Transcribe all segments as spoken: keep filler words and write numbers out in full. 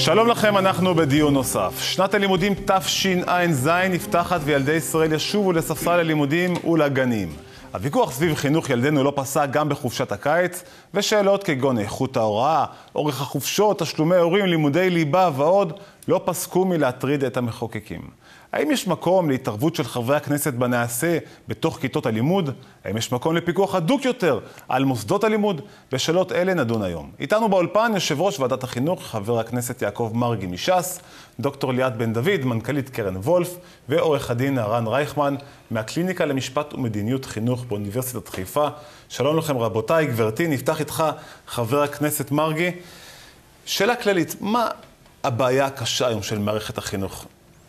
שלום לכם, אנחנו בדיון נוסף. שנת הלימודים תשע"ז נפתחת וילדי ישראל ישובו לספסל הלימודים ולגנים. הוויכוח סביב חינוך ילדינו לא פסק גם בחופשת הקיץ, ושאלות כגון איכות ההוראה, אורך החופשות, תשלומי הורים, לימודי ליבה ועוד לא פסקו מלהטריד את המחוקקים. האם יש מקום להתערבות של חברי הכנסת בנעשה בתוך כיתות הלימוד? האם יש מקום לפיקוח הדוק יותר על מוסדות הלימוד? בשאלות אלה נדון היום. איתנו באולפן יושב ראש ועדת החינוך, חבר הכנסת יעקב מרגי מש"ס, דוקטור ליאת בן דוד, מנכ"לית קרן וולף, ועורך הדין הרן רייכמן מהקליניקה למשפט ומדיניות חינוך באוניברסיטת חיפה. שלום לכם רבותיי, גברתי, נפתח איתך חבר הכנסת מרגי. שאלה כללית, מה הבעיה הקשה היום של מערכת החינוך?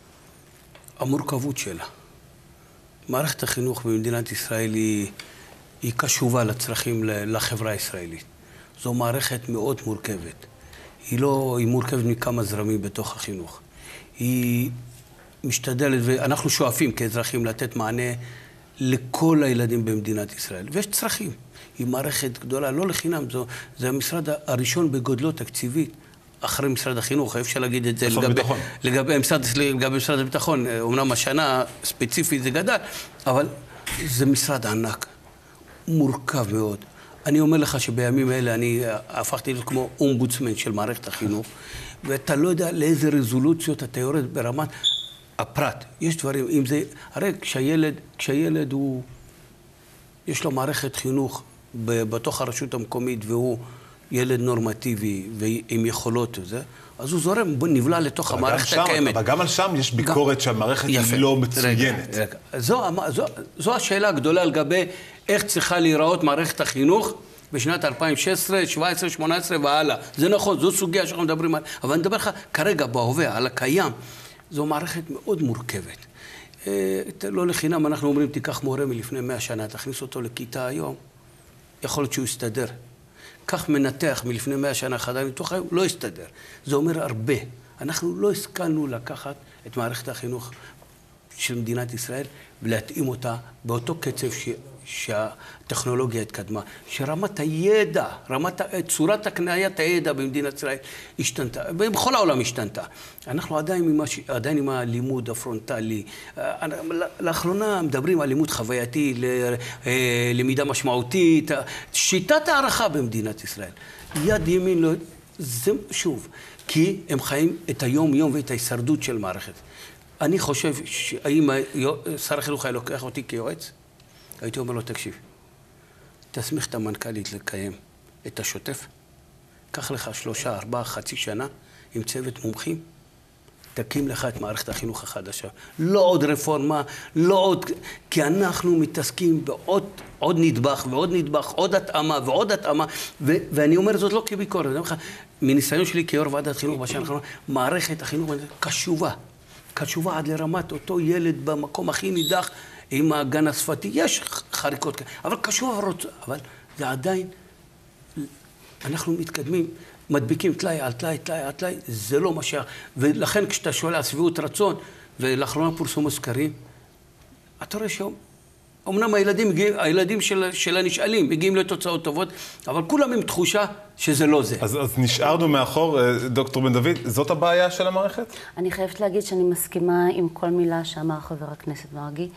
המורכבות שלה. מערכת החינוך במדינת ישראל היא, היא קשובה לצרכים לחברה הישראלית. זו מערכת מאוד מורכבת. היא לא, היא מורכבת מכמה זרמים בתוך החינוך. היא משתדלת, ואנחנו שואפים כאזרחים לתת מענה לכל הילדים במדינת ישראל. ויש צרכים. היא מערכת גדולה, לא לחינם, זו, זה המשרד הראשון בגודלו תקציבית. אחרי משרד החינוך, אפשר להגיד את זה לגבי, לגבי, משרד, לגבי משרד הביטחון. אומנם השנה ספציפית זה גדל, אבל זה משרד ענק, מורכב מאוד. אני אומר לך שבימים האלה אני הפכתי להיות כמו אומבודסמן של מערכת החינוך, ואתה לא יודע לאיזה רזולוציות אתה יורד ברמת הפרט. יש דברים, אם זה, הרי כשהילד, כשהילד הוא, יש לו מערכת חינוך בתוך הרשות המקומית והוא ילד נורמטיבי ועם יכולות וזה, אז הוא זורם, נבלע לתוך המערכת הקיימת. אבל גם על שם יש ביקורת שהמערכת היא לא מצוינת. זו השאלה הגדולה לגבי איך צריכה להיראות מערכת החינוך בשנת אלפיים ושש עשרה, שבע עשרה, שמונה עשרה והלאה. זה נכון, זו סוגיה שאנחנו מדברים עליה. אבל אני מדבר לך כרגע בהווה, על הקיים. זו מערכת מאוד מורכבת. לא לחינם, אנחנו אומרים, תיקח מורה מלפני מאה שנה, תכניס אותו לכיתה היום, יכול להיות שהוא יסתדר. כך מנתח מלפני מאה שנה חדר ניתוח היום, לא יסתדר. זה אומר הרבה. אנחנו לא השכלנו לקחת את מערכת החינוך של מדינת ישראל ולהתאים אותה באותו קצב ש... שהטכנולוגיה התקדמה. שרמת הידע, רמת צורת הקניית הידע במדינת ישראל השתנתה. בכל העולם השתנתה. אנחנו עדיין עם, הש... עדיין עם הלימוד הפרונטלי. לאחרונה מדברים על לימוד חווייתי, למידה משמעותית. שיטת הערכה במדינת ישראל. יד ימין לא... זה שוב. כי הם חיים את היום-יום ואת ההישרדות של מערכת. אני חושב שאם שר החינוך היה לוקח אותי כיועץ, הייתי אומר לו, תקשיב, תסמיך את המנכ"לית לקיים את השוטף, קח לך שלושה, ארבעה, חצי שנה עם צוות מומחים, תקים לך את מערכת החינוך החדשה. לא עוד רפורמה, לא עוד... כי אנחנו מתעסקים בעוד עוד נדבך ועוד נדבך, עוד התאמה ועוד התאמה, ו, ואני אומר זאת לא כביקורת, אני אומר לך, מניסיון שלי כיו"ר ועדת חינוך בשנה האחרונה, מערכת החינוך קשובה, קשובה עד לרמת אותו ילד במקום הכי נידח, עם הגן השפתי, יש חריקות כאלה, אבל קשור, אבל זה עדיין, אנחנו מתקדמים, מדביקים תלאי על תלאי, תלאי על תלאי, זה לא משהו, ולכן כשאתה שואל על סביבות רצון, ולאחרונה פורסמו סקרים, אתה רואה שאומנם אמנם הילדים, הילדים של, של הנשאלים מגיעים לתוצאות טובות, אבל כולם עם תחושה שזה לא זה. אז, אז נשארנו מאחור, דוקטור בן דוד, זאת הבעיה של המערכת? אני חייבת להגיד שאני מסכימה עם כל מילה שאמר חבר הכנסת מרגי.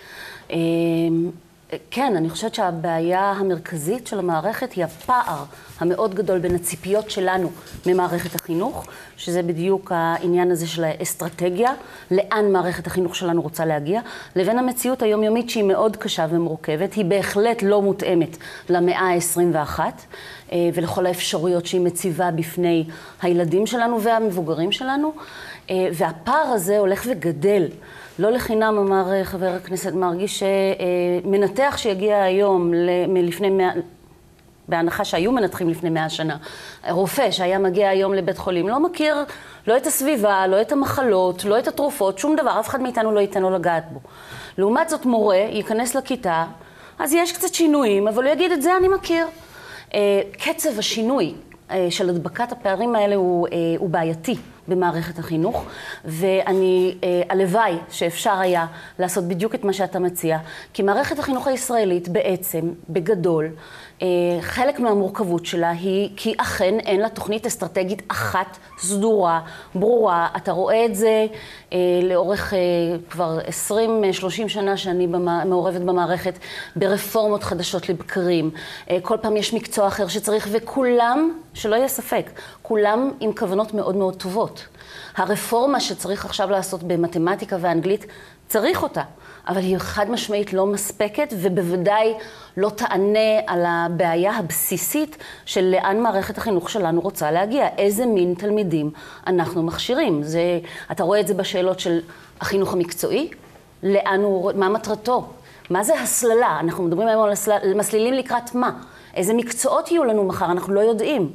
כן, אני חושבת שהבעיה המרכזית של המערכת היא הפער המאוד גדול בין הציפיות שלנו ממערכת החינוך, שזה בדיוק העניין הזה של האסטרטגיה, לאן מערכת החינוך שלנו רוצה להגיע, לבין המציאות היומיומית שהיא מאוד קשה ומורכבת, היא בהחלט לא מותאמת למאה ה-עשרים ואחת, ולכל האפשרויות שהיא מציבה בפני הילדים שלנו והמבוגרים שלנו, והפער הזה הולך וגדל. לא לחינם אמר חבר הכנסת מרגי שמנתח שיגיע היום מלפני מאה, בהנחה שהיו מנתחים לפני מאה שנה, רופא שהיה מגיע היום לבית חולים לא מכיר לא את הסביבה, לא את המחלות, לא את התרופות, שום דבר, אף אחד מאיתנו לא ייתן לו לגעת בו. לעומת זאת מורה ייכנס לכיתה, אז יש קצת שינויים, אבל הוא יגיד את זה אני מכיר. קצב השינוי של הדבקת הפערים האלה הוא, הוא בעייתי במערכת החינוך, ואני, הלוואי שאפשר היה לעשות בדיוק את מה שאתה מציע, כי מערכת החינוך הישראלית בעצם, בגדול, חלק מהמורכבות שלה היא כי אכן אין לה תוכנית אסטרטגית אחת סדורה, ברורה. אתה רואה את זה אה, לאורך אה, כבר עשרים שלושים שנה שאני במה, מעורבת במערכת ברפורמות חדשות לבקרים. אה, כל פעם יש מקצוע אחר שצריך, וכולם, שלא יהיה ספק, כולם עם כוונות מאוד מאוד טובות. הרפורמה שצריך עכשיו לעשות במתמטיקה ואנגלית, צריך אותה. אבל היא חד משמעית לא מספקת, ובוודאי לא תענה על הבעיה הבסיסית של לאן מערכת החינוך שלנו רוצה להגיע. איזה מין תלמידים אנחנו מכשירים. זה, אתה רואה את זה בשאלות של החינוך המקצועי, לאן הוא, מה מטרתו? מה זה הסללה? אנחנו מדברים היום על הסלל, מסלילים לקראת מה? איזה מקצועות יהיו לנו מחר? אנחנו לא יודעים.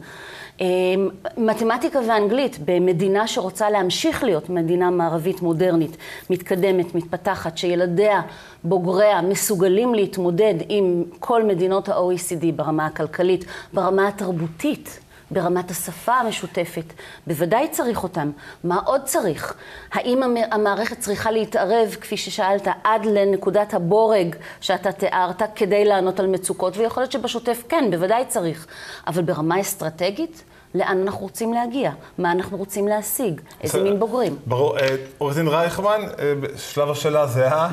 מתמטיקה ואנגלית במדינה שרוצה להמשיך להיות מדינה מערבית מודרנית, מתקדמת, מתפתחת, שילדיה, בוגריה, מסוגלים להתמודד עם כל מדינות ה-או אי סי די ברמה הכלכלית, ברמה התרבותית, ברמת השפה המשותפת. בוודאי צריך אותם. מה עוד צריך? האם המערכת צריכה להתערב, כפי ששאלת, עד לנקודת הבורג שאתה תיארת, כדי לענות על מצוקות? ויכול להיות שבשוטף כן, בוודאי צריך. אבל ברמה אסטרטגית, לאן אנחנו רוצים להגיע? מה אנחנו רוצים להשיג? איזה מין בוגרים? ברור. עורך דין רייכמן, שלב השאלה זהה.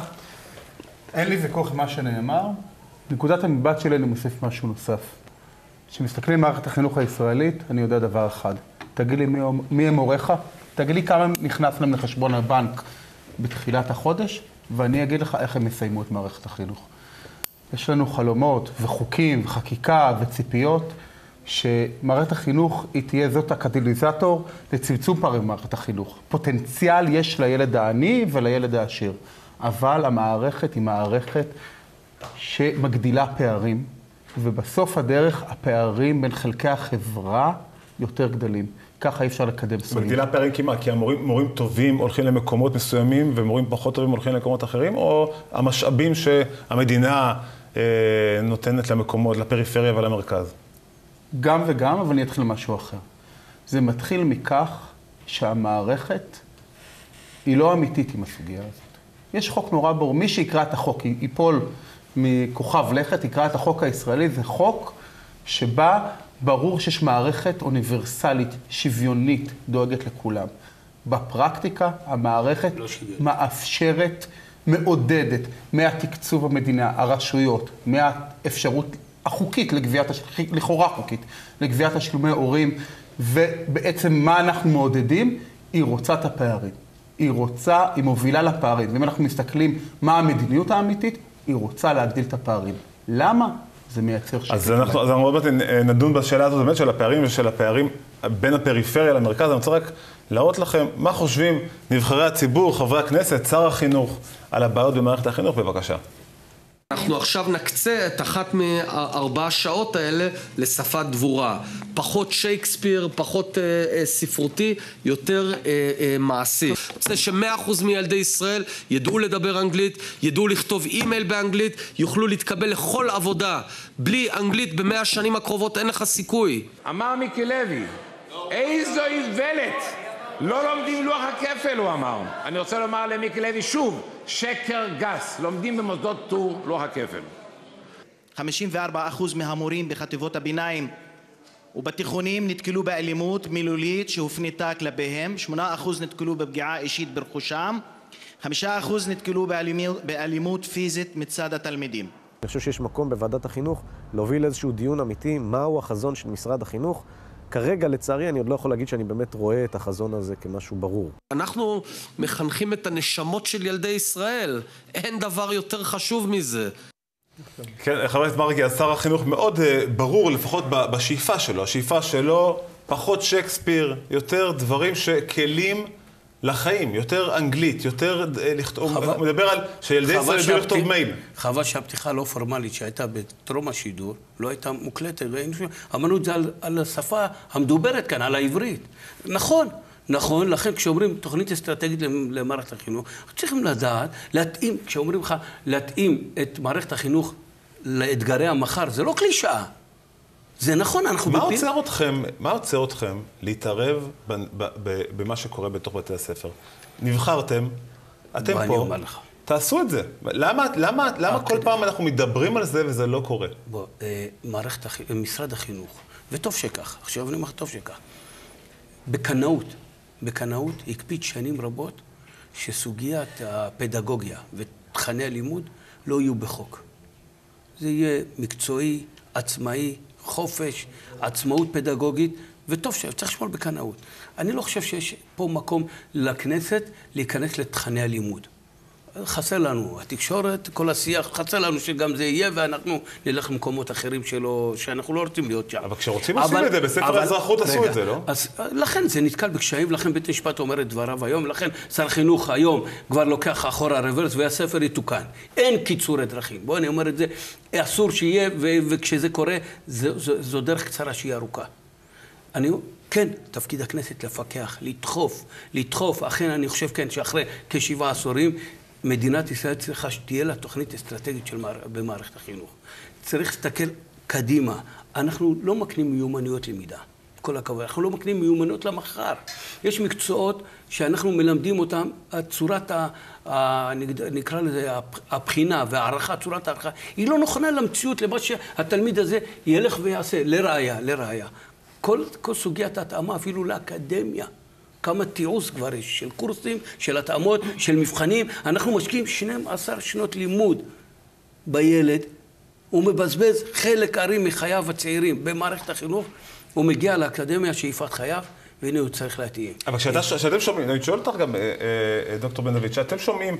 אין לי ויכוח מה שנאמר. נקודת המבט שלנו מוסיף משהו נוסף. כשמסתכלים על מערכת החינוך הישראלית, אני יודע דבר אחד. תגיד לי מי, מי הם הוריך, תגיד לי כמה נכנס להם לחשבון הבנק בתחילת החודש, ואני אגיד לך איך הם מסיימו את מערכת החינוך. יש לנו חלומות וחוקים וחקיקה וציפיות, שמערכת החינוך היא תהיה זאת הקטליזטור לצמצום פערים במערכת החינוך. פוטנציאל יש לילד העני ולילד העשיר, אבל המערכת היא מערכת שמגדילה פערים, ובסוף הדרך הפערים בין חלקי החברה יותר גדלים. ככה אי אפשר לקדם סולים. מגדילה פערים כמעט, כי המורים מורים טובים הולכים למקומות מסוימים, ומורים פחות טובים הולכים למקומות אחרים, או המשאבים שהמדינה אה, נותנת למקומות, לפריפריה ולמרכז? גם וגם, אבל אני אתחיל משהו אחר. זה מתחיל מכך שהמערכת היא לא אמיתית עם הסוגיה הזאת. יש חוק נורא ברור, מי שיקרא את החוק, ייפול מכוכב לכת, יקרא את החוק הישראלי, זה חוק שבה ברור שיש מערכת אוניברסלית, שוויונית, דואגת לכולם. בפרקטיקה, המערכת לא מאפשרת, מעודדת, מהתקצוב המדינה, הרשויות, מהאפשרות החוקית לגביית, לכאורה חוקית, לגביית תשלומי הורים, ובעצם מה אנחנו מעודדים? היא רוצה את הפערים. היא רוצה, היא מובילה לפערים. ואם אנחנו מסתכלים מה המדיניות האמיתית, היא רוצה להגדיל את הפערים. למה? זה מייצר שקט. אז אנחנו, אז אנחנו עוד מעט נדון בשאלה הזאת, באמת של הפערים ושל הפערים בין הפריפריה למרכז. אני רוצה רק להראות לכם מה חושבים נבחרי הציבור, חברי הכנסת, שר החינוך, על הבעיות במערכת החינוך. בבקשה. אנחנו עכשיו נקצה את אחת מארבע שעות האלה לשפת דבורה. פחות שייקספיר, פחות אה, אה, ספרותי, יותר אה, אה, מעשי. זה שמאה אחוז מילדי ישראל ידעו לדבר אנגלית, ידעו לכתוב אימייל באנגלית, יוכלו להתקבל לכל עבודה. בלי אנגלית במאה השנים הקרובות אין לך סיכוי. אמר מיקי לוי, איזו איוולת. לא לומדים לוח הכפל, הוא אמר. אני רוצה לומר למיקי לוי שוב, שקר גס. לומדים במוסדות טור לוח הכפל. חמישים וארבעה אחוז מהמורים בחטיבות הביניים ובתיכונים נתקלו באלימות מילולית שהופנתה כלפיהם, שמונה אחוז נתקלו בפגיעה אישית ברכושם, חמישה אחוז נתקלו באלימות, באלימות פיזית מצד התלמידים. אני חושב שיש מקום בוועדת החינוך להוביל איזשהו דיון אמיתי, מהו החזון של משרד החינוך. כרגע, לצערי, אני עוד לא יכול להגיד שאני באמת רואה את החזון הזה כמשהו ברור. אנחנו מחנכים את הנשמות של ילדי ישראל. אין דבר יותר חשוב מזה. כן, חבר הכנסת מרגי, אז שר החינוך מאוד uh, ברור, לפחות בשאיפה שלו. השאיפה שלו, פחות שייקספיר, יותר דברים שכלים לחיים, יותר אנגלית, יותר לכתוב, הוא מדבר על שילדי ישראל ידעו לכתוב מייל. חבל שהפתיחה לא פורמלית שהייתה בטרום השידור, לא הייתה מוקלטת, אמרנו את זה על, על השפה המדוברת כאן, על העברית. נכון, נכון, לכן כשאומרים תוכנית אסטרטגית למערכת החינוך, צריכים לדעת, להתאים, כשאומרים לך להתאים את מערכת החינוך לאתגרי המחר, זה לא קלישאה. זה נכון, אנחנו... מה עוצר אתכם, מה עוצר אתכם להתערב במה שקורה בתוך בתי הספר? נבחרתם, אתם פה, תעשו את זה. למה, למה, למה כל פעם אנחנו מדברים על זה וזה לא קורה? בוא, מערכת, משרד החינוך, וטוב שכך, עכשיו אני אומר טוב שכך, בקנאות, בקנאות הקפיד שנים רבות שסוגיית הפדגוגיה ותכני הלימוד לא יהיו בחוק. זה יהיה מקצועי, עצמאי, חופש, עצמאות פדגוגית, וטוב שצריך לשמור בקנאות. אני לא חושב שיש פה מקום לכנסת להיכנס לתכני הלימוד. חסר לנו התקשורת, כל השיח, חסר לנו שגם זה יהיה, ואנחנו נלך למקומות אחרים שלו, שאנחנו לא רוצים להיות שם. אבל כשרוצים עושים את זה, בספר האזרחות עשו את זה, לא? אז לכן זה נתקל בקשיים, לכן בית המשפט אומר את דבריו היום, לכן שר החינוך היום כבר לוקח אחורה רוורס, והספר יתוקן. אין קיצורי דרכים. בואו, אני אומר את זה, אסור שיהיה, וכשזה קורה, זו דרך קצרה שהיא ארוכה. אני... כן, תפקיד הכנסת לפקח, לדחוף, לדחוף. אכן, אני חושב, כן, שאחרי כשבעה עשורים, מדינת ישראל צריכה שתהיה לה תוכנית אסטרטגית של מער... במערכת החינוך. צריך להסתכל קדימה. אנחנו לא מקנים מיומנויות למידה, כל הכבוד. אנחנו לא מקנים מיומנויות למחר. יש מקצועות שאנחנו מלמדים אותם, צורת ה... ה... נקרא לזה, הבחינה והערכה, צורת הערכה, היא לא נכונה למציאות, למה שהתלמיד הזה ילך ויעשה, לראיה, לראיה. כל, כל סוגיית ההתאמה, אפילו לאקדמיה, כמה תיעוש כבר יש, של קורסים, של התאמות, של מבחנים. אנחנו משקיעים שתים עשרה שנות לימוד בילד, הוא מבזבז חלק ארי מחייו הצעירים במערכת החינוך, הוא מגיע לאקדמיה שאיפת חייו, והנה הוא צריך להתאים. אבל כשאתם שומעים, אני שואל אותך גם, דוקטור בן דוד, שאתם שומעים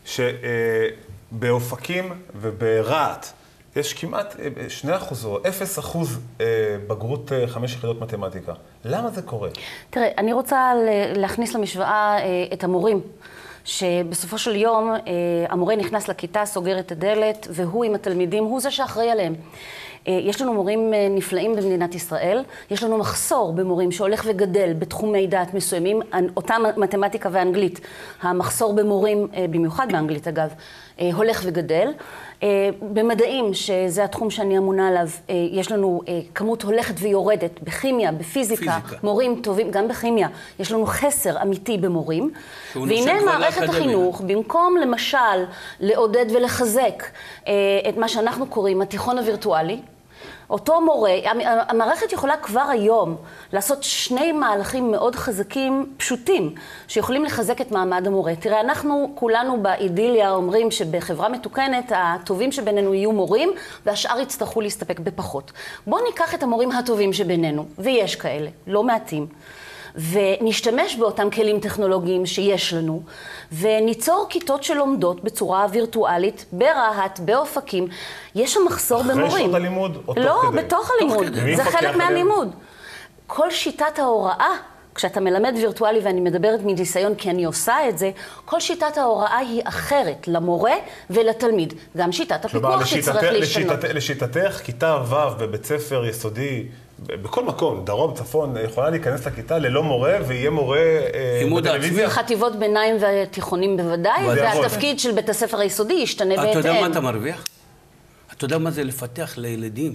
שבאופקים וברעת, יש כמעט שני אחוז או אפס אחוז בגרות חמש יחידות מתמטיקה. למה זה קורה? תראה, אני רוצה להכניס למשוואה את המורים, שבסופו של יום המורה נכנס לכיתה, סוגר את הדלת, והוא עם התלמידים, הוא זה שאחראי עליהם. יש לנו מורים נפלאים במדינת ישראל, יש לנו מחסור במורים שהולך וגדל בתחומי דעת מסוימים, אותה מתמטיקה ואנגלית, המחסור במורים, במיוחד באנגלית אגב, הולך וגדל. במדעים, שזה התחום שאני אמונה עליו, יש לנו כמות הולכת ויורדת בכימיה, בפיזיקה, פיזיקה. מורים טובים, גם בכימיה, יש לנו חסר אמיתי במורים. והנה מערכת החינוך, במקום למשל לעודד ולחזק את מה שאנחנו קוראים התיכון הווירטואלי, אותו מורה, המערכת יכולה כבר היום לעשות שני מהלכים מאוד חזקים, פשוטים, שיכולים לחזק את מעמד המורה. תראה, אנחנו כולנו באידיליה אומרים שבחברה מתוקנת, הטובים שבינינו יהיו מורים, והשאר יצטרכו להסתפק בפחות. בואו ניקח את המורים הטובים שבינינו, ויש כאלה, לא מעטים, ונשתמש באותם כלים טכנולוגיים שיש לנו, וניצור כיתות שלומדות בצורה וירטואלית, ברהט, באופקים. יש שם מחסור במורים. אחרי שעות הלימוד או תוך כדי? לא, בתוך הלימוד. זה חלק מהלימוד. כל שיטת ההוראה, כשאתה מלמד וירטואלי, ואני מדברת מניסיון כי אני עושה את זה, כל שיטת ההוראה היא אחרת למורה ולתלמיד. גם שיטת הפיקוח תצטרך להשתנות. לשיטתך, כיתה ו' בבית ספר יסודי, בכל מקום, דרום, צפון, יכולה להיכנס לכיתה ללא מורה, ויהיה מורה בטלוויזיה. חטיבות ביניים והתיכונים בוודאי, והתפקיד של בית הספר היסודי ישתנה בהתאם. אתה יודע מה אתה מרוויח? אתה יודע מה זה לפתח לילדים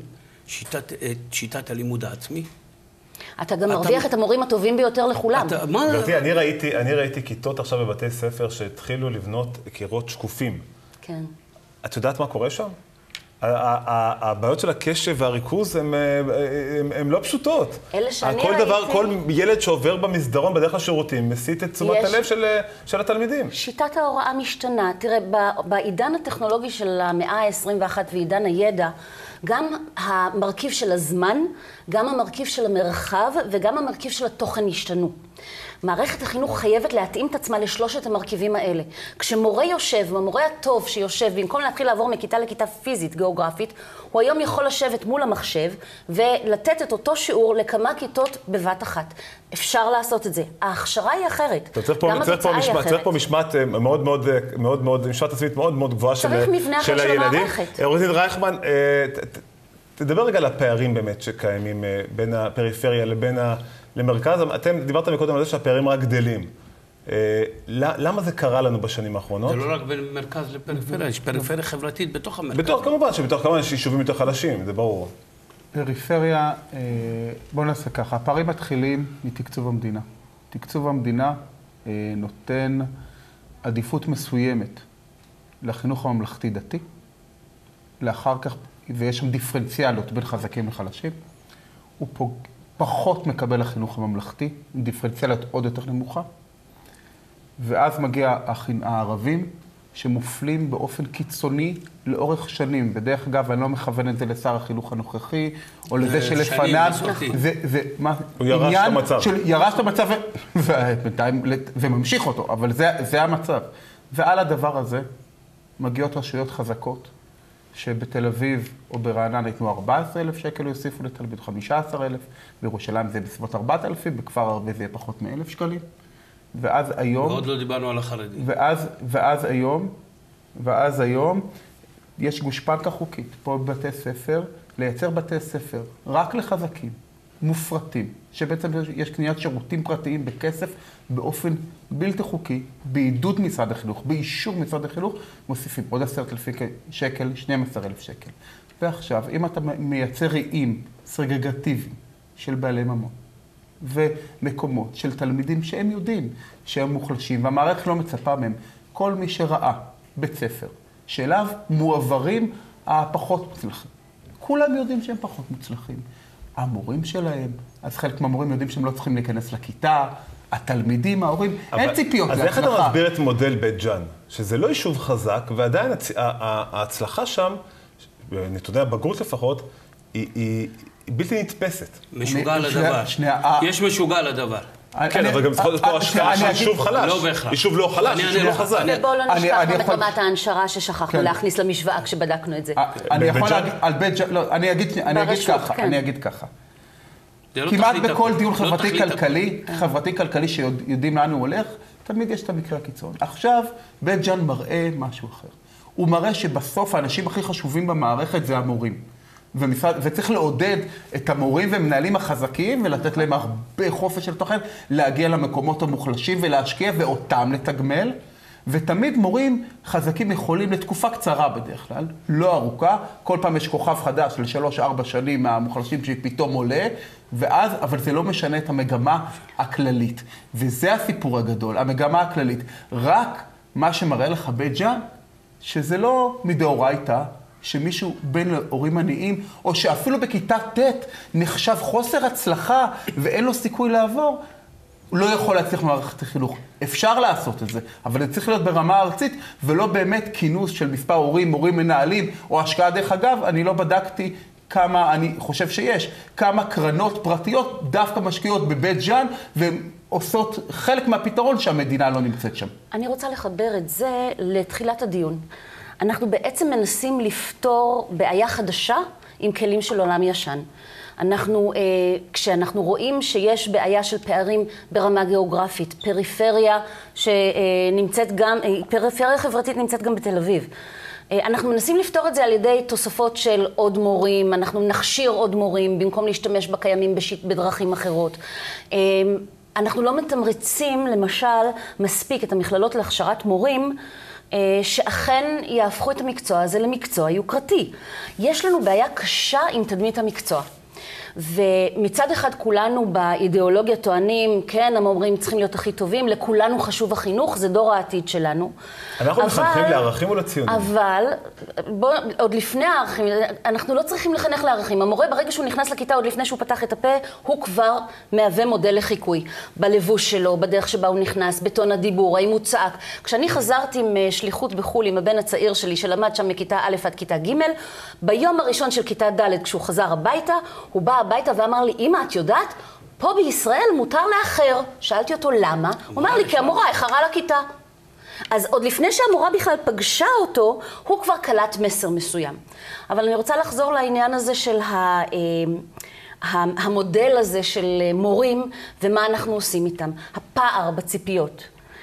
שיטת הלימוד העצמי? אתה גם מרוויח את המורים הטובים ביותר לכולם. גברתי, אני ראיתי כיתות עכשיו בבתי ספר שהתחילו לבנות קירות שקופים. כן. את יודעת מה קורה שם? הבעיות של הקשב והריכוז הן לא פשוטות. אלה שאני כל דבר, ראיתי... כל ילד שעובר במסדרון בדרך השירותים, מסיט את תשומת הלב של התלמידים. שיטת ההוראה משתנה. תראה, בעידן הטכנולוגי של המאה ה-עשרים ואחת ועידן הידע, גם המרכיב של הזמן, גם המרכיב של המרחב וגם המרכיב של התוכן השתנו. מערכת החינוך חייבת להתאים את עצמה לשלושת המרכיבים האלה. כשמורה יושב, המורה הטוב שיושב, במקום להתחיל לעבור מכיתה לכיתה פיזית, גיאוגרפית, הוא היום יכול לשבת מול המחשב ולתת את אותו שיעור לכמה כיתות בבת אחת. אפשר לעשות את זה. ההכשרה היא אחרת. גם התוצאה היא אחרת. צריך פה משמעת מאוד מאוד, מאוד מאוד, משמעת עצמית מאוד מאוד גבוהה של הילדים. צריך מבנה אחר של המערכת. עו"ד רייכמן, תדבר רגע על הפערים באמת שקיימים בין הפריפריה לבין ה... למרכז, אתם דיברתם מקודם על זה שהפערים רק גדלים. למה זה קרה לנו בשנים האחרונות? זה לא רק בין מרכז לפריפריה, יש פריפריה חברתית בתוך המרכז. בתוך, כמובן, שבתוך כמובן יש יישובים יותר חלשים, זה ברור. פריפריה, בואו נעשה ככה, הפערים מתחילים מתקצוב המדינה. תקצוב המדינה נותן עדיפות מסוימת לחינוך הממלכתי-דתי, לאחר כך, ויש שם דיפרנציאלות בין חזקים לחלשים, הוא פוג... פחות מקבל החינוך הממלכתי, עם דיפרנציאליות עוד יותר נמוכה, ואז מגיע הערבים שמופלים באופן קיצוני לאורך שנים. בדרך אגב, אני לא מכוון את זה לשר החינוך הנוכחי, או לזה שלפניו. זה, זה, מה, הוא ירש את המצב. של, ירש את המצב ו... וממשיך אותו, אבל זה, זה המצב. ועל הדבר הזה מגיעות רשויות חזקות, שבתל אביב או ברעננה ייתנו ארבעה עשר אלף שקל, יוסיפו לתלמיד חמישה עשר אלף, בירושלים זה בסביבות ארבעת אלפים, בכפר ערבי זה יהיה פחות מאלף שקלים. ואז היום... ועוד לא דיברנו על החרדים. ואז, ואז היום, ואז היום, יש גושפנקה חוקית פה בבתי ספר, לייצר בתי ספר רק לחזקים, מופרטים, שבעצם יש קניית שירותים פרטיים בכסף באופן בלתי חוקי, בעידוד משרד החינוך, באישור משרד החינוך, מוסיפים עוד עשרת אלפים שקל, שנים עשר אלף שקל. ועכשיו, אם אתה מייצר רעים סרגגטיביים של בעלי ממון, ומקומות של תלמידים שהם יודעים שהם מוחלשים, והמערכת לא מצפה מהם, כל מי שראה בית ספר, שאליו מועברים הפחות מוצלחים. כולם יודעים שהם פחות מוצלחים. המורים שלהם, אז חלק מהמורים יודעים שהם לא צריכים להיכנס לכיתה, התלמידים, ההורים, אין ציפיות להצלחה. אז איך אתה מסביר את מודל בית ג'אן? שזה לא יישוב חזק, ועדיין ההצלחה שם, נתוני הבגרות לפחות, היא בלתי נתפסת. משוגע לדבר. יש משוגע לדבר. כן, אבל גם צריך להיות פה השקעה של יישוב חלש. לא בהכרח. יישוב לא חלש, יישוב לא חזק. ובואו לא נשכח את רמת ההנשרה ששכחנו להכניס למשוואה כשבדקנו את זה. אני יכול להגיד, על בית ג'אן, לא, אני אגיד ככה, אני אגיד ככה. כמעט בכל דיון חברתי-כלכלי, חברתי-כלכלי שיודעים לאן הוא הולך, תמיד יש את המקרה הקיצון. עכשיו, בית ג'אן מראה משהו אחר. הוא מראה שבסוף האנשים הכי חשובים במערכת זה המורים. ומשרד, וצריך לעודד את המורים ומנהלים החזקים ולתת להם הרבה חופש של תוכן, להגיע למקומות המוחלשים ולהשקיע ואותם לתגמל. ותמיד מורים חזקים יכולים לתקופה קצרה בדרך כלל, לא ארוכה, כל פעם יש כוכב חדש לשלוש ארבע שנים מהמוחלשים שפתאום עולה, ואז, אבל זה לא משנה את המגמה הכללית. וזה הסיפור הגדול, המגמה הכללית. רק מה שמראה לך בית ג'אן, שזה לא מדאורייתא, שמישהו בין להורים עניים, או שאפילו בכיתה ט' נחשב חוסר הצלחה ואין לו סיכוי לעבור, הוא לא יכול להצליח במערכת החינוך. אפשר לעשות את זה, אבל זה צריך להיות ברמה ארצית, ולא באמת כינוס של מספר הורים, מורים מנהלים, או השקעה דרך אגב, אני לא בדקתי כמה, אני חושב שיש, כמה קרנות פרטיות דווקא משקיעות בבית ג'אן, ועושות חלק מהפתרון שהמדינה לא נמצאת שם. אני רוצה לחבר את זה לתחילת הדיון. אנחנו בעצם מנסים לפתור בעיה חדשה עם כלים של עולם ישן. אנחנו, אה, כשאנחנו רואים שיש בעיה של פערים ברמה גיאוגרפית, פריפריה שנמצאת גם, פריפריה חברתית נמצאת גם בתל אביב. אה, אנחנו מנסים לפתור את זה על ידי תוספות של עוד מורים, אנחנו נכשיר עוד מורים במקום להשתמש בקיימים בשיט, בדרכים אחרות. אה, אנחנו לא מתמרצים, למשל, מספיק את המכללות להכשרת מורים, שאכן יהפכו את המקצוע הזה למקצוע יוקרתי. יש לנו בעיה קשה עם תדמית המקצוע. ומצד אחד כולנו באידיאולוגיה טוענים, כן, המורים צריכים להיות הכי טובים, לכולנו חשוב החינוך, זה דור העתיד שלנו. אנחנו מחנכים לערכים או לציונים? אבל, בוא, עוד לפני הערכים, אנחנו לא צריכים לחנך לערכים. המורה ברגע שהוא נכנס לכיתה, עוד לפני שהוא פתח את הפה, הוא כבר מהווה מודל לחיקוי. בלבוש שלו, בדרך שבה הוא נכנס, בטון הדיבור, האם הוא צעק. כשאני חזרתי משליחות בחול עם הבן הצעיר שלי, שלמד שם מכיתה א' עד כיתה ג', ביום הראשון של כיתה ד', כשהוא חזר הביתה, הוא בא הביתה ואמר לי, אמא, את יודעת, פה בישראל מותר לאחר. שאלתי אותו למה? הוא אמר לי, כי המורה איחרה לכיתה. אז עוד לפני שהמורה בכלל פגשה אותו, הוא כבר קלט מסר מסוים. אבל אני רוצה לחזור לעניין הזה של ה, המודל הזה של מורים ומה אנחנו עושים איתם. הפער בציפיות.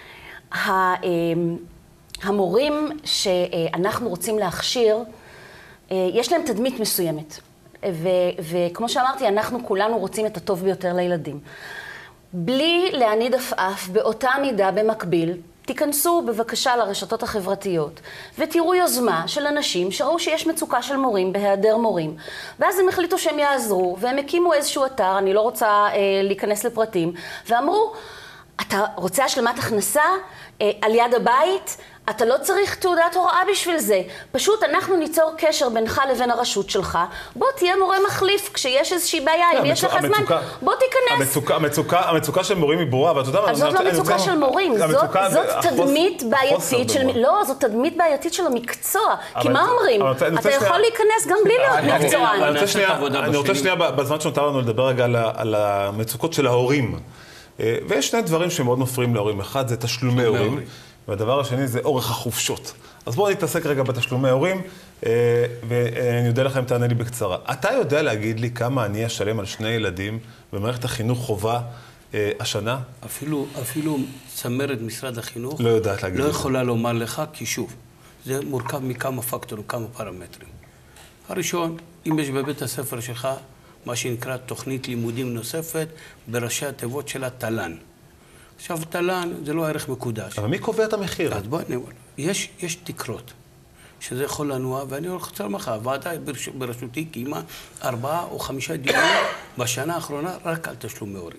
המורים שאנחנו רוצים להכשיר, יש להם תדמית מסוימת. ו- וכמו שאמרתי, אנחנו כולנו רוצים את הטוב ביותר לילדים. בלי להניד עפעף באותה מידה במקביל, תיכנסו בבקשה לרשתות החברתיות ותראו יוזמה של אנשים שראו שיש מצוקה של מורים בהיעדר מורים, ואז הם החליטו שהם יעזרו והם הקימו איזשהו אתר, אני לא רוצה אה, להיכנס לפרטים, ואמרו, אתה רוצה השלמת הכנסה אה, על יד הבית? אתה לא צריך תעודת הוראה בשביל זה. פשוט אנחנו ניצור קשר בינך לבין הרשות שלך. בוא תהיה מורה מחליף כשיש איזושהי בעיה, אם יש לך זמן, בוא תיכנס. המצוקה של מורים היא ברורה, אבל אתה יודע... אז זאת לא מצוקה של מורים, זאת תדמית בעייתית של... לא, זאת תדמית בעייתית של המקצוע. כי מה אומרים? אתה יכול להיכנס גם בלי להיות מקצוען. אני רוצה שנייה, בזמן שנותר לנו לדבר רגע על המצוקות של ההורים. ויש שני דברים שמאוד מפריעים להורים. אחד זה תשלומי הורים. והדבר השני זה אורך החופשות. אז בואו נתעסק רגע בתשלומי הורים, ואני יודע לכם, תענה לי בקצרה. אתה יודע להגיד לי כמה אני אשלם על שני ילדים במערכת החינוך חובה השנה? אפילו, אפילו צמרת משרד החינוך לא יודעת להגיד. לא יכולה לומר לך, כי שוב, זה מורכב מכמה פקטורים, כמה פרמטרים. הראשון, אם יש בבית הספר שלך מה שנקרא תוכנית לימודים נוספת, בראשי התיבות של התל"ן. עכשיו, תל"ן זה לא ערך מקודש. אבל מי קובע את המחיר? אז בואי, יש, יש תקרות, שזה יכול לנוע, ואני רוצה לומר לך, הוועדה בראשותי קיימה ארבעה או חמישה דיונים בשנה האחרונה רק על תשלומי הורים.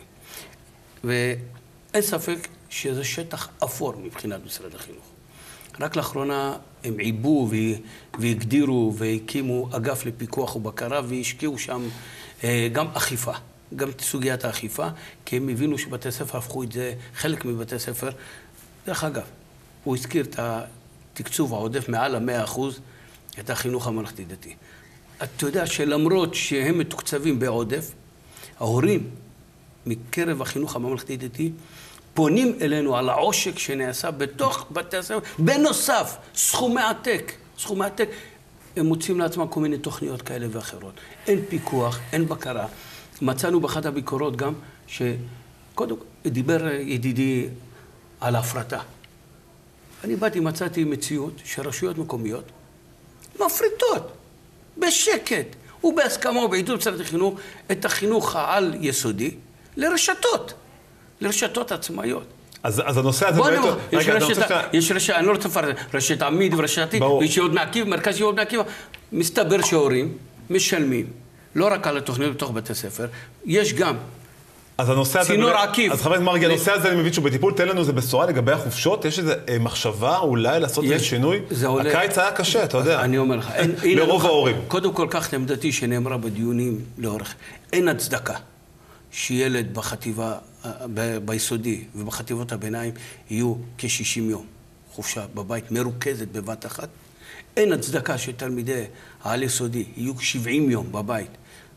ואין ספק שזה שטח אפור מבחינת משרד החינוך. רק לאחרונה הם עיבו והגדירו והקימו אגף לפיקוח ובקרה, והשקיעו שם גם אכיפה. גם את סוגיית האכיפה, כי הם הבינו שבתי ספר הפכו את זה, חלק מבתי ספר. דרך אגב, הוא הזכיר את התקצוב העודף מעל ה-מאה אחוז, את החינוך הממלכתי דתי. אתה יודע שלמרות שהם מתוקצבים בעודף, ההורים מקרב החינוך הממלכתי דתי פונים אלינו על העושק שנעשה בתוך בתי הספר, בנוסף, סכומי עתק, סכומי עתק, הם מוצאים לעצמם כל מיני תוכניות כאלה ואחרות. אין פיקוח, אין בקרה. מצאנו באחת הביקורות גם שקודם דיבר ידידי על ההפרטה. אני באתי, מצאתי מציאות שרשויות מקומיות מפריטות בשקט ובהסכמה ובעידוד משרד החינוך את החינוך העל יסודי לרשתות, לרשתות עצמאיות. אז, אז הנושא הזה... באמת... יש רשת, יש רשת, אני לא רוצה לפרט, רשת עמיד ורשתי, ויש עוד מעקיב, מרכז יהוד מעקיב. מסתבר שהורים משלמים, לא רק על התוכניות בתוך בתי ספר, יש גם אז הנושא הזה... צינור באמת, עקיב. אז חבר הכנסת מרגי, הנושא הזה אני מבין שהוא בטיפול, תן לנו איזה בשורה לגבי החופשות, יש איזה מחשבה אולי לעשות איזה שינוי? עולה... הקיץ היה קשה, אתה יודע. אני אומר לך, אין, לרוב ההורים. קודם כל כך את עמדתי שנאמרה בדיונים לאורך, אין הצדקה שילד בחטיבה, ב- ביסודי ובחטיבות הביניים יהיו כ-שישים יום חופשה בבית, מרוכזת בבת אחת. אין הצדקה שתלמידי העל יסודי יהיו שבעים יום בבית.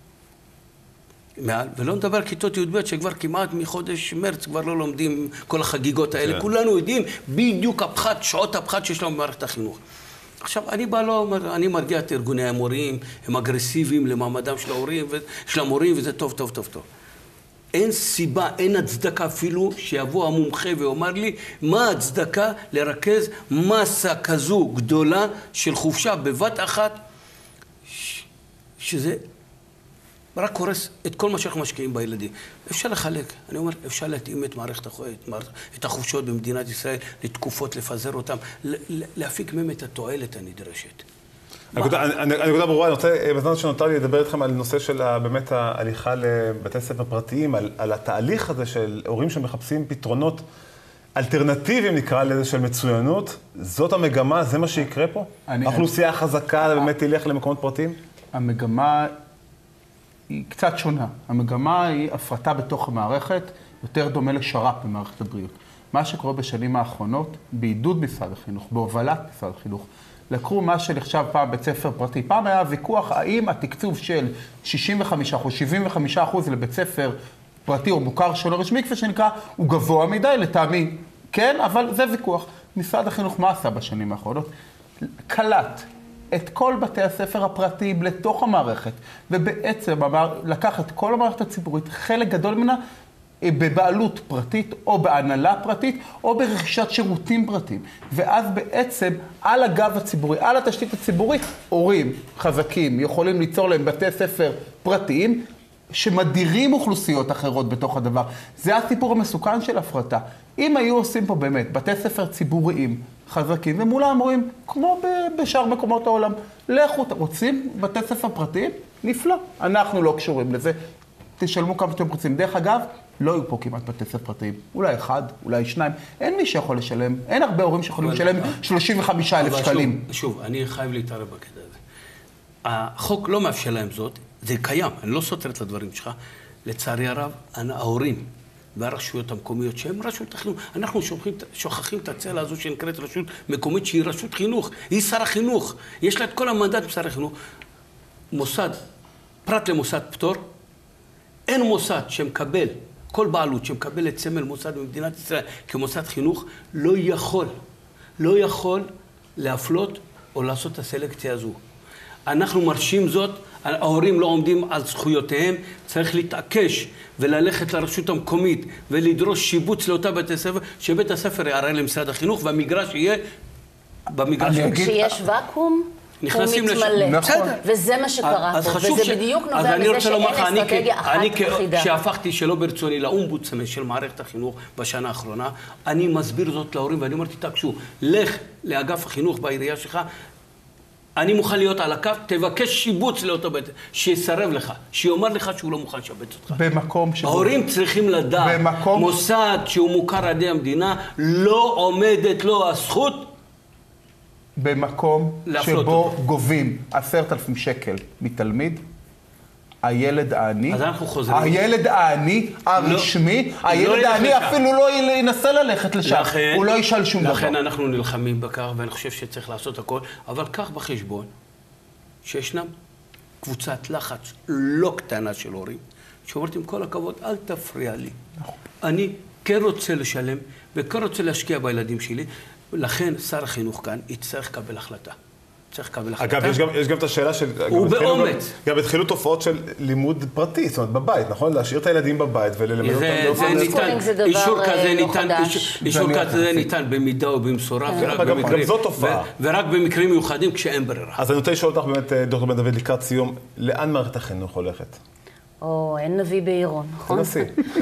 מעל, ולא נדבר כיתות י"ב שכבר כמעט מחודש מרץ כבר לא לומדים כל החגיגות האלה. כן. כולנו יודעים בדיוק הפחת, שעות הפחת שיש לנו במערכת החינוך. עכשיו, אני בא לא, אני מרגיע את ארגוני המורים, הם אגרסיביים למעמדם של ההורים, של המורים, וזה טוב, טוב, טוב, טוב. אין סיבה, אין הצדקה אפילו שיבוא המומחה ואומר לי מה ההצדקה לרכז מסה כזו גדולה של חופשה בבת אחת, ש... שזה רק הורס את כל מה שאנחנו משקיעים בילדים. אפשר לחלק, אני אומר, אפשר להתאים את מערכת החופשות, את החופשות במדינת ישראל לתקופות, לפזר אותם, להפיק מהם את התועלת הנדרשת. הנקודה ברורה, אני רוצה בזמן שנותר לי לדבר איתכם על נושא של באמת ההליכה לבתי ספר פרטיים, על התהליך הזה של הורים שמחפשים פתרונות אלטרנטיביים, נקרא לזה, של מצוינות. זאת המגמה, זה מה שיקרה פה? האוכלוסייה החזקה באמת תלך למקומות פרטיים? המגמה היא קצת שונה. המגמה היא הפרטה בתוך המערכת, יותר דומה לשר"פ במערכת הבריאות. מה שקורה בשנים האחרונות, בעידוד משרד החינוך, בהובלת משרד החינוך, לקחו מה שנחשב פעם בית ספר פרטי. פעם היה ויכוח האם התקצוב של שישים וחמישה אחוז, שבעים וחמישה אחוז לבית ספר פרטי או מוכר שלא רשמי, כפי שנקרא, הוא גבוה מדי לטעמי. כן, אבל זה ויכוח. משרד החינוך מה עשה בשנים האחרונות? קלט את כל בתי הספר הפרטיים לתוך המערכת, ובעצם לקח את כל המערכת הציבורית, חלק גדול ממנה, בבעלות פרטית או בהנהלה פרטית או ברכישת שירותים פרטיים. ואז בעצם על הגב הציבורי, על התשתית הציבורית, הורים חזקים יכולים ליצור להם בתי ספר פרטיים, שמדירים אוכלוסיות אחרות בתוך הדבר. זה הסיפור המסוכן של הפרטה. אם היו עושים פה באמת בתי ספר ציבוריים חזקים, ומולם אומרים, כמו בשאר מקומות העולם, לכו, רוצים בתי ספר פרטיים? נפלא. אנחנו לא קשורים לזה. תשלמו כמה שאתם רוצים. דרך אגב, לא היו פה כמעט בתי ספר פרטיים. אולי אחד, אולי שניים. אין מי שיכול לשלם. אין הרבה הורים שיכולים לשלם שלושים וחמישה אלף שקלים. שוב, שוב, אני חייב להתערב בקטע הזה. החוק לא מאפשר להם זאת. זה קיים. אני לא סותר את הדברים שלך. לצערי הרב, ההורים והרשויות המקומיות, שהם רשות החינוך, אנחנו שוכחים, שוכחים את הצלע הזו שנקראת רשות מקומית, שהיא רשות חינוך. היא שר החינוך. יש לה את כל המנדט בשר החינוך. מוסד, פרט למוסד פטור, אין מוסד שמקבל, כל בעלות שמקבל את סמל מוסד במדינת ישראל כמוסד חינוך, לא יכול, לא יכול להפלות או לעשות את הסלקציה הזו. אנחנו מרשים זאת, ההורים לא עומדים על זכויותיהם, צריך להתעקש וללכת לרשות המקומית ולדרוש שיבוץ לאותה בתי ספר, שבית הספר יערה למשרד החינוך והמגרש יהיה במגרש. כשיש ואקום, הוא מתמלא. בסדר. וזה מה שקרה פה, וזה בדיוק נובע מזה שאין אסטרטגיה אחת אחידה. כשהפכתי שלא ברצוני לאומבודסמן של מערכת החינוך בשנה האחרונה, אני מסביר זאת להורים ואני אומר, תתעקשו, לך לאגף החינוך בעירייה שלך, אני מוכן להיות על הקו, תבקש שיבוץ לאותו בית, שיסרב לך, שיאמר לך שהוא לא מוכן לשבץ אותך. במקום שבו... ההורים צריכים לדעת, במקום... מוסד שהוא מוכר על ידי המדינה, לא עומדת לו הזכות במקום שבו אותו. גובים עשרת אלפים שקל מתלמיד, הילד העני, אז אנחנו חוזרים. הילד העני הרשמי, לא, הילד לא העני אפילו לא ינסה ללכת לשם, לכן, הוא לא ישאל שום דבר. לכן אנחנו נלחמים בכך, ואני חושב שצריך לעשות הכל, אבל כך בחשבון, שישנם קבוצת לחץ לא קטנה של הורים, שאומרת עם כל הכבוד, אל תפריע לי. אני כן רוצה לשלם, וכן רוצה להשקיע בילדים שלי, לכן שר החינוך כאן יצטרך לקבל החלטה. צריך לקבל החלטה. אגב, יש גם, יש גם את השאלה של... הוא באומץ. גם, גם התחילו תופעות של לימוד פרטי, זאת אומרת, בבית, נכון? להשאיר את הילדים בבית וללמד אותם. זה, זה ניתן, זה דבר אישור כזה לא ניתן, חדש. אישור כזה ניתן במידה או במשורה, ורק גם, במקרים, גם זאת תופעה. ו, ורק במקרים מיוחדים כשאין ברירה. אז אני רוצה לשאול אותך באמת, דוקטור בן דוד, לקראת סיום, לאן מערכת החינוך הולכת? או, אין נביא בעירון, נכון? תנסי.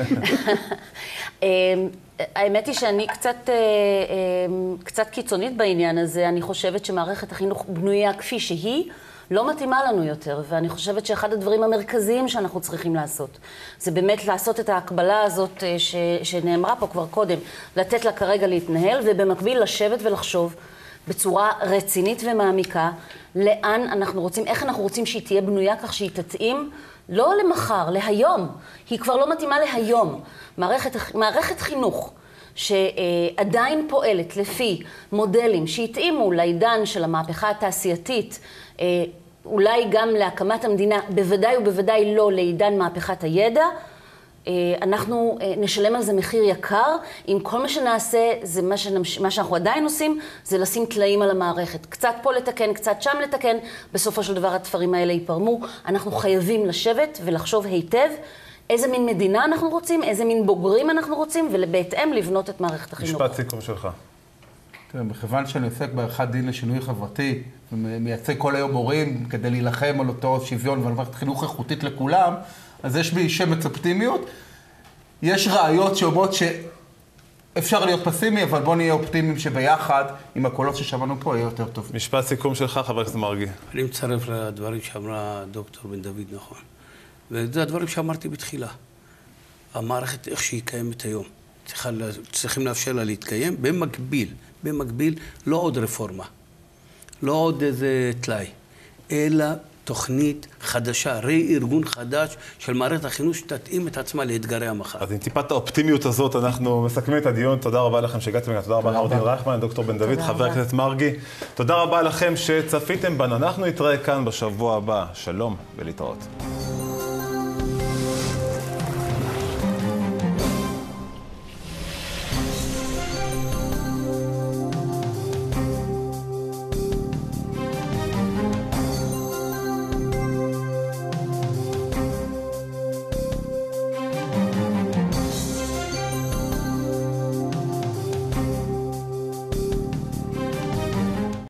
האמת היא שאני קצת, קצת קיצונית בעניין הזה. אני חושבת שמערכת החינוך בנויה כפי שהיא, לא מתאימה לנו יותר, ואני חושבת שאחד הדברים המרכזיים שאנחנו צריכים לעשות, זה באמת לעשות את ההקבלה הזאת ש, שנאמרה פה כבר קודם, לתת לה כרגע להתנהל, ובמקביל לשבת ולחשוב בצורה רצינית ומעמיקה, לאן אנחנו רוצים, איך אנחנו רוצים שהיא תהיה בנויה כך שהיא תתאים, לא למחר, להיום. היא כבר לא מתאימה להיום. מערכת, מערכת חינוך שעדיין פועלת לפי מודלים שהתאימו לעידן של המהפכה התעשייתית, אולי גם להקמת המדינה, בוודאי ובוודאי לא לעידן מהפכת הידע, אנחנו נשלם על זה מחיר יקר, אם כל מה שנעשה, זה מה, שנמש... מה שאנחנו עדיין עושים, זה לשים תלאים על המערכת. קצת פה לתקן, קצת שם לתקן, בסופו של דבר התפרים האלה ייפרמו. אנחנו חייבים לשבת ולחשוב היטב איזה מין מדינה אנחנו רוצים, איזה מין בוגרים אנחנו רוצים, ובהתאם לבנות את מערכת החינוך. משפט סיכום שלך. תראה, מכיוון שאני עוסק בעריכת דין לשינוי חברתי, ומייצג כל היום הורים כדי להילחם על אותו שוויון ועל מערכת חינוך איכותית לכולם, אז יש בי שמץ אופטימיות. יש ראיות שאומרות שאפשר להיות פסימי, אבל בוא נהיה אופטימיים שביחד, עם הקולות ששמענו פה, יהיה יותר טוב. משפט סיכום שלך, חבר הכנסת מרגי. אני מצטרף לדברים שאמרה דוקטור בן דוד, נכון. וזה הדברים שאמרתי בתחילה. המערכת, איך שהיא קיימת היום, צריכה, צריכים לאפשר לה להתקיים במקביל, במקביל, לא עוד רפורמה, לא עוד איזה תלאי, אלא תוכנית חדשה, ראי-ארגון חדש של מערכת החינוך שתתאים את עצמה לאתגרי המחר. אז עם טיפת האופטימיות הזאת אנחנו מסכמים את הדיון. תודה רבה לכם שהגעתם לכאן. תודה רבה לעורך דין רייכמן, דוקטור בן דוד, חבר הכנסת מרגי. תודה רבה לכם שצפיתם בנו. אנחנו נתראה כאן בשבוע הבא. שלום ולהתראות.